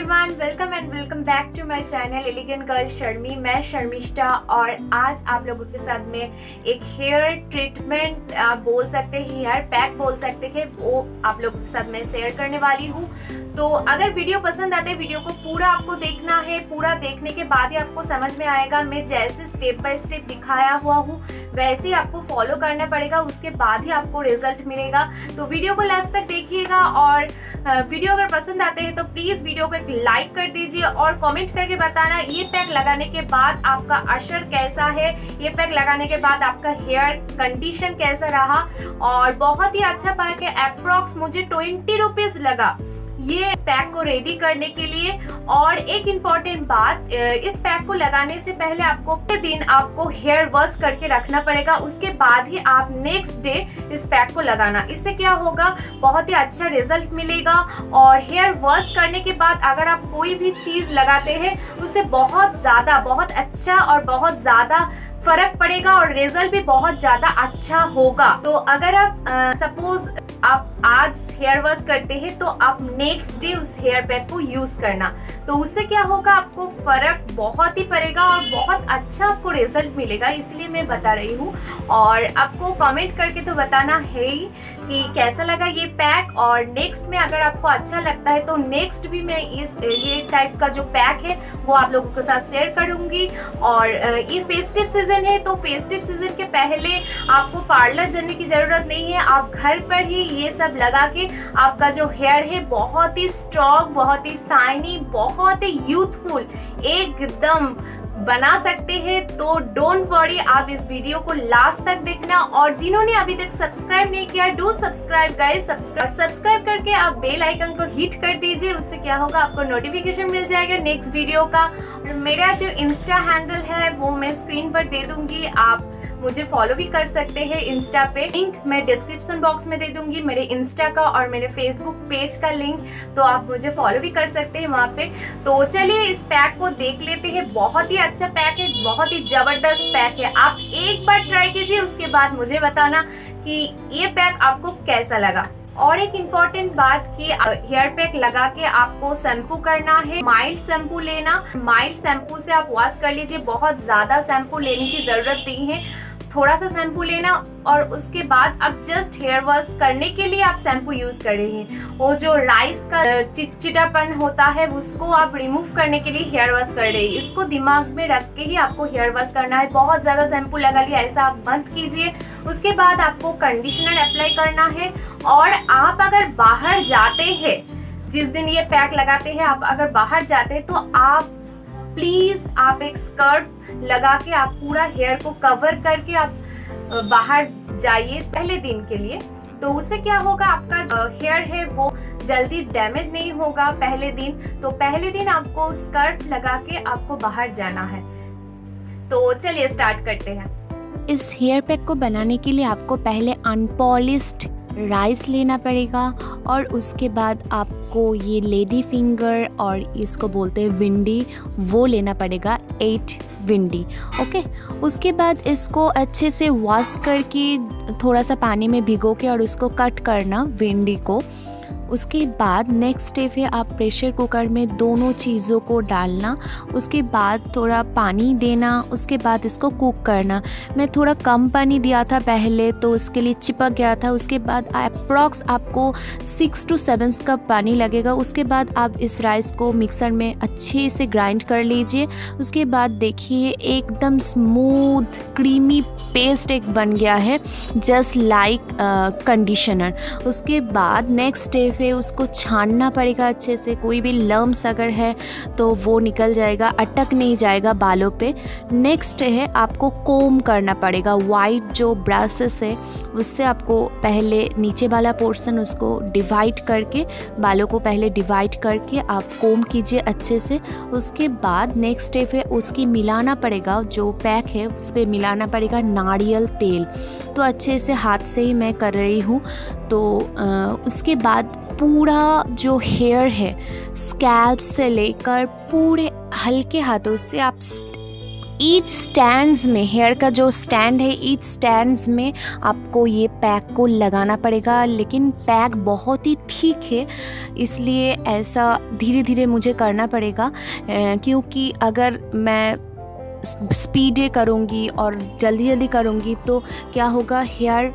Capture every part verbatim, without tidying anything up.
Everyone, welcome and welcome back to my channel elegant girl Sharmi. मैं शर्मिष्ठा और आज आप लोगों के साथ में एक हेयर ट्रीटमेंट आप बोल सकते हैं, हेयर पैक बोल सकते हैं, वो आप लोगों के साथ मैं शेयर करने वाली हूँ। तो अगर वीडियो पसंद आते हैं, वीडियो को पूरा आपको देखना है। पूरा देखने के बाद ही आपको समझ में आएगा। मैं जैसे स्टेप बाय स्टेप दिखाया हुआ हूँ वैसे ही आपको फॉलो करना पड़ेगा, उसके बाद ही आपको रिजल्ट मिलेगा। तो वीडियो को लास्ट तक देखिएगा और वीडियो अगर पसंद आते हैं तो प्लीज़ वीडियो को एक लाइक कर दीजिए और कमेंट करके बताना ये पैक लगाने के बाद आपका असर कैसा है, ये पैक लगाने के बाद आपका हेयर कंडीशन कैसा रहा। और बहुत ही अच्छा पैक है, अप्रॉक्स मुझे ट्वेंटी रुपीज़ लगा ये पैक को रेडी करने के लिए। और एक इम्पॉर्टेंट बात, इस पैक को लगाने से पहले आपको दिन आपको हेयर वॉश करके रखना पड़ेगा, उसके बाद ही आप नेक्स्ट डे इस पैक को लगाना। इससे क्या होगा, बहुत ही अच्छा रिजल्ट मिलेगा। और हेयर वॉश करने के बाद अगर आप कोई भी चीज़ लगाते हैं उससे बहुत ज़्यादा बहुत अच्छा और बहुत ज़्यादा फर्क पड़ेगा और रिजल्ट भी बहुत ज़्यादा अच्छा होगा। तो अगर आप सपोज आप आज हेयर वॉश करते हैं तो आप नेक्स्ट डे उस हेयर पैक को यूज करना, तो उससे क्या होगा, आपको फर्क बहुत ही पड़ेगा और बहुत अच्छा आपको रिजल्ट मिलेगा। इसलिए मैं बता रही हूँ और आपको कमेंट करके तो बताना है ही कि कैसा लगा ये पैक। और नेक्स्ट में अगर आपको अच्छा लगता है तो नेक्स्ट भी मैं इस ये टाइप का जो पैक है वो आप लोगों के साथ शेयर करूँगी। और ये फेस्टिव सीजन है तो फेस्टिव सीजन के पहले आपको पार्लर जाने की ज़रूरत नहीं है, आप घर पर ही ये सब लगा के आपका जो हेयर है बहुत ही स्ट्रॉन्ग, बहुत ही शाइनी, बहुत ही यूथफुल एकदम बना सकते हैं। तो डोंट वरी, आप इस वीडियो को लास्ट तक देखना। और जिन्होंने अभी तक सब्सक्राइब नहीं किया, do subscribe guys, subscribe subscribe करके आप बेल आइकन को हिट कर दीजिए। उससे क्या होगा, आपको नोटिफिकेशन मिल जाएगा नेक्स्ट वीडियो का। और मेरा जो इंस्टा हैंडल है वो मैं स्क्रीन पर दे दूंगी, आप मुझे फॉलो भी कर सकते हैं इंस्टा पे। लिंक मैं डिस्क्रिप्शन बॉक्स में दे दूंगी, मेरे इंस्टा का और मेरे फेसबुक पेज का लिंक, तो आप मुझे फॉलो भी कर सकते हैं वहाँ पे। तो चलिए इस पैक को देख लेते हैं। बहुत ही अच्छा पैक है, बहुत ही जबरदस्त पैक है। आप एक बार ट्राई कीजिए, उसके बाद मुझे बताना कि ये पैक आपको कैसा लगा। और एक इम्पॉर्टेंट बात कि हेयर पैक लगा के आपको शैम्पू करना है, माइल्ड शैम्पू लेना। माइल्ड शैम्पू से आप वॉश कर लीजिए, बहुत ज़्यादा शैम्पू लेने की ज़रूरत नहीं है, थोड़ा सा शैम्पू लेना और उसके बाद आप जस्ट हेयर वॉश करने के लिए आप शैम्पू यूज़ कर रहे हैं। वो जो राइस का चिटचिटापन होता है उसको आप रिमूव करने के लिए हेयर वॉश कर रहे हैं। इसको दिमाग में रख के ही आपको हेयर वॉश करना है। बहुत ज़्यादा शैम्पू लगा लिया ऐसा आप बंद कीजिए। उसके बाद आपको कंडीशनर अप्लाई करना है। और आप अगर बाहर जाते हैं, जिस दिन ये पैक लगाते हैं, आप अगर बाहर जाते हैं तो आप प्लीज़ आप एक स्कर्ट लगा के आप पूरा हेयर को कवर करके आप बाहर जाइए पहले दिन के लिए। तो उससे क्या होगा, आपका जो हेयर है वो जल्दी डैमेज नहीं होगा पहले दिन। तो पहले दिन आपको स्कर्ट लगा के आपको बाहर जाना है। तो चलिए स्टार्ट करते हैं। इस हेयर पैक को बनाने के लिए आपको पहले अनपॉलिश्ड राइस लेना पड़ेगा और उसके बाद आपको ये लेडी फिंगर और इसको बोलते हैं विंडी, वो लेना पड़ेगा, एट विंडी। ओके, उसके बाद इसको अच्छे से वॉश करके थोड़ा सा पानी में भिगो के और उसको कट करना विंडी को। उसके बाद नेक्स्ट स्टेप है आप प्रेशर कुकर में दोनों चीज़ों को डालना, उसके बाद थोड़ा पानी देना, उसके बाद इसको कुक करना। मैं थोड़ा कम पानी दिया था पहले तो उसके लिए चिपक गया था। उसके बाद अप्रॉक्स आपको सिक्स टू सेवन कप पानी लगेगा। उसके बाद आप इस राइस को मिक्सर में अच्छे से ग्राइंड कर लीजिए। उसके बाद देखिए एकदम स्मूथ क्रीमी पेस्ट एक बन गया है, जस्ट लाइक कंडीशनर। उसके बाद नेक्स्ट स्टेप है उसको छानना पड़ेगा अच्छे से, कोई भी लम्स अगर है तो वो निकल जाएगा, अटक नहीं जाएगा बालों पे। नेक्स्ट है आपको कोम करना पड़ेगा, वाइट जो ब्रशेस है उससे आपको पहले नीचे वाला पोर्शन उसको डिवाइड करके, बालों को पहले डिवाइड करके आप कोम कीजिए अच्छे से। उसके बाद नेक्स्ट स्टेप है उसकी मिलाना पड़ेगा, जो पैक है उस पर मिलाना पड़ेगा नारियल तेल। तो अच्छे से हाथ से ही मैं कर रही हूँ। तो आ, उसके बाद पूरा जो हेयर है स्कैल्प से लेकर पूरे हल्के हाथों से आप ईच स्टैंड्स में, हेयर का जो स्टैंड है ईच स्टैंड्स में आपको ये पैक को लगाना पड़ेगा। लेकिन पैक बहुत ही ठीक है, इसलिए ऐसा धीरे धीरे मुझे करना पड़ेगा, क्योंकि अगर मैं स्पीडे करूँगी और जल्दी जल्दी करूँगी तो क्या होगा, हेयर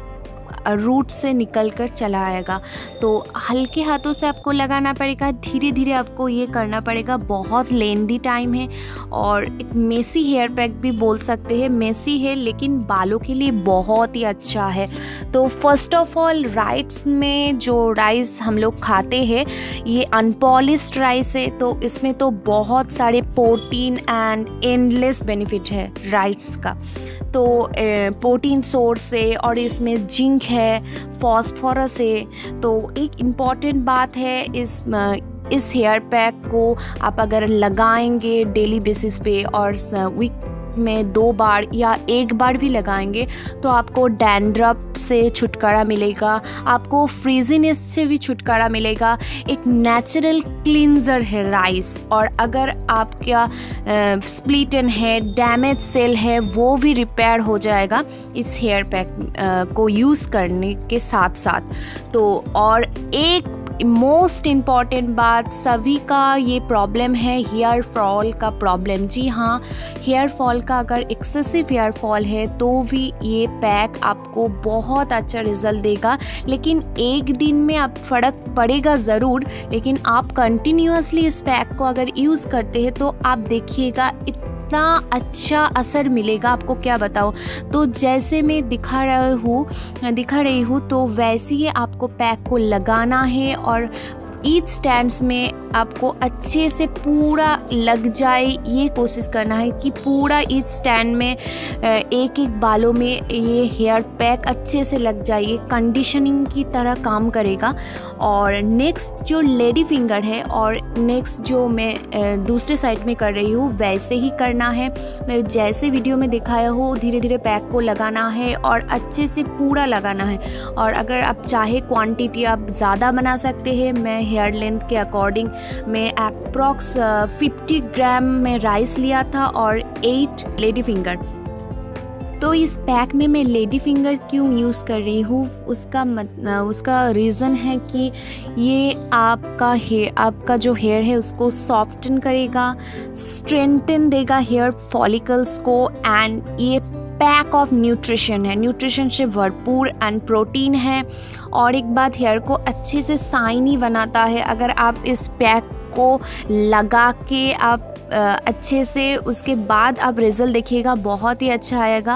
रूट से निकल कर चला आएगा। तो हल्के हाथों से आपको लगाना पड़ेगा, धीरे धीरे आपको ये करना पड़ेगा। बहुत लेंदी टाइम है और एक मेसी हेयर पैक भी बोल सकते हैं। मेसी है लेकिन बालों के लिए बहुत ही अच्छा है। तो फर्स्ट ऑफ ऑल राइस में जो राइस हम लोग खाते हैं ये अनपॉलिश्ड राइस है, तो इसमें तो बहुत सारे प्रोटीन एंड एंडलेस बेनिफिट है राइस का। तो प्रोटीन सोर्स है और इसमें जिंक है, फॉस्फोरस है। तो एक इम्पॉर्टेंट बात है, इस इस हेयर पैक को आप अगर लगाएंगे डेली बेसिस पे और वीक में दो बार या एक बार भी लगाएंगे तो आपको डैंड्रफ से छुटकारा मिलेगा, आपको फ्रीजीनेस से भी छुटकारा मिलेगा। एक नेचुरल क्लींजर है राइस। और अगर आपका स्प्लिटन है, डैमेज सेल है, वो भी रिपेयर हो जाएगा इस हेयर पैक को यूज़ करने के साथ साथ। तो और एक मोस्ट इम्पॉर्टेंट बात, सभी का ये प्रॉब्लम है हेयर फॉल का प्रॉब्लम। जी हाँ, हेयर फॉल का अगर एक्सेसिव हेयर फॉल है तो भी ये पैक आपको बहुत अच्छा रिजल्ट देगा। लेकिन एक दिन में आप फ़र्क पड़ेगा ज़रूर, लेकिन आप कंटिन्यूसली इस पैक को अगर यूज़ करते हैं तो आप देखिएगा इतना अच्छा असर मिलेगा, आपको क्या बताओ। तो जैसे मैं दिखा रही हूँ दिखा रही हूँ तो वैसे ही आपको पैक को लगाना है और ईच स्टैंड्स में आपको अच्छे से पूरा लग जाए, ये कोशिश करना है कि पूरा ईच स्टैंड में एक एक बालों में ये हेयर पैक अच्छे से लग जाए। ये कंडीशनिंग की तरह काम करेगा। और नेक्स्ट जो लेडी फिंगर है और नेक्स्ट जो मैं दूसरे साइड में कर रही हूँ वैसे ही करना है। मैं जैसे वीडियो में दिखाया हूँ धीरे धीरे पैक को लगाना है और अच्छे से पूरा लगाना है। और अगर आप चाहे क्वांटिटी आप ज़्यादा बना सकते हैं। मैं हेयर लेंथ के अकॉर्डिंग मैं अप्रॉक्स फिफ्टी ग्राम में राइस लिया था और एट लेडी फिंगर। तो इस पैक में मैं लेडी फिंगर क्यों यूज़ कर रही हूँ, उसका मत, उसका रीज़न है कि ये आपका हेयर आपका जो हेयर है उसको सॉफ्टन करेगा, स्ट्रेंथन देगा हेयर फॉलिकल्स को। एंड ये पैक ऑफ न्यूट्रिशन है, न्यूट्रिशन से भरपूर एंड प्रोटीन है। और एक बात, हेयर को अच्छे से शाइनी बनाता है। अगर आप इस पैक को लगा के आप अच्छे से उसके बाद आप रिज़ल्ट देखिएगा, बहुत ही अच्छा आएगा।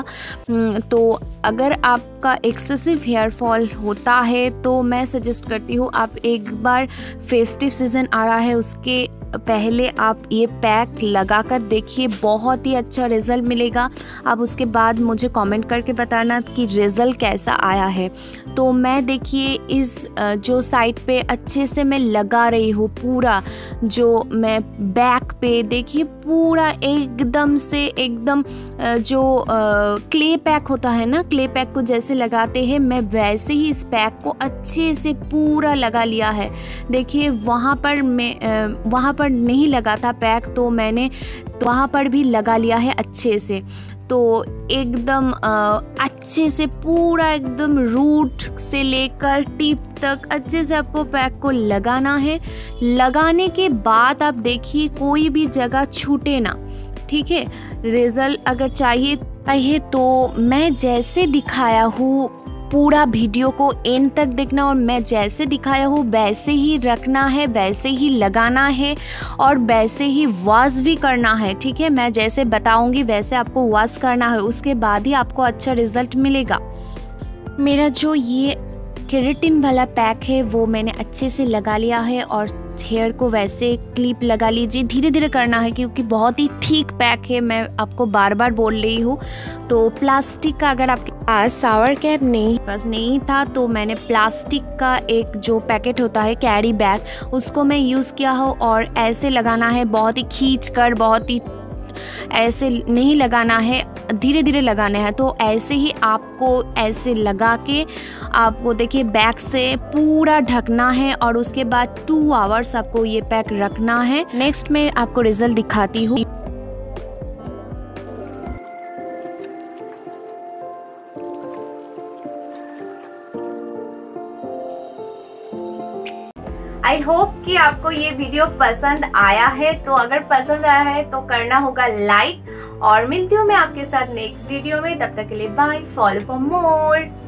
तो अगर आपका एक्सेसिव हेयर फॉल होता है तो मैं सजेस्ट करती हूँ आप एक बार, फेस्टिव सीज़न आ रहा है उसके पहले आप ये पैक लगा कर देखिए, बहुत ही अच्छा रिज़ल्ट मिलेगा। आप उसके बाद मुझे कमेंट करके बताना कि रिज़ल्ट कैसा आया है। तो मैं देखिए इस जो साइड पे अच्छे से मैं लगा रही हूँ, पूरा जो मैं बैक पे देखिए पूरा एकदम से एकदम जो क्ले पैक होता है ना, क्ले पैक को जैसे लगाते हैं मैं वैसे ही इस पैक को अच्छे से पूरा लगा लिया है। देखिए वहाँ पर मैं वहाँ पर नहीं लगा था पैक, तो मैंने तो वहाँ पर भी लगा लिया है अच्छे से। तो एकदम अच्छे से पूरा एकदम रूट से लेकर टिप तक अच्छे से आपको पैक को लगाना है। लगाने के बाद आप देखिए कोई भी जगह छूटे ना, ठीक है। रिजल्ट अगर चाहिए चाहिए तो मैं जैसे दिखाया हूँ पूरा वीडियो को एंड तक देखना और मैं जैसे दिखाया हूँ वैसे ही रखना है, वैसे ही लगाना है और वैसे ही वॉश भी करना है, ठीक है। मैं जैसे बताऊँगी वैसे आपको वॉश करना है, उसके बाद ही आपको अच्छा रिजल्ट मिलेगा। मेरा जो ये केराटिन वाला पैक है वो मैंने अच्छे से लगा लिया है और हेयर को वैसे क्लिप लगा लीजिए, धीरे धीरे करना है क्योंकि बहुत ही थिक पैक है, मैं आपको बार बार बोल रही हूँ। तो प्लास्टिक का अगर आपके पास शावर कैप नहीं पास नहीं था तो मैंने प्लास्टिक का एक जो पैकेट होता है कैरी बैग, उसको मैं यूज़ किया हो और ऐसे लगाना है, बहुत ही खींच कर, बहुत ही ऐसे नहीं लगाना है, धीरे धीरे लगाना है। तो ऐसे ही आपको ऐसे लगा के आपको देखिए बैक से पूरा ढकना है और उसके बाद टू आवर्स आपको ये पैक रखना है। नेक्स्ट मैं आपको रिजल्ट दिखाती हूँ। आई होप कि आपको ये वीडियो पसंद आया है, तो अगर पसंद आया है तो करना होगा लाइक, और मिलती हूँ मैं आपके साथ नेक्स्ट वीडियो में। तब तक के लिए बाय, फॉलो फॉर मोर।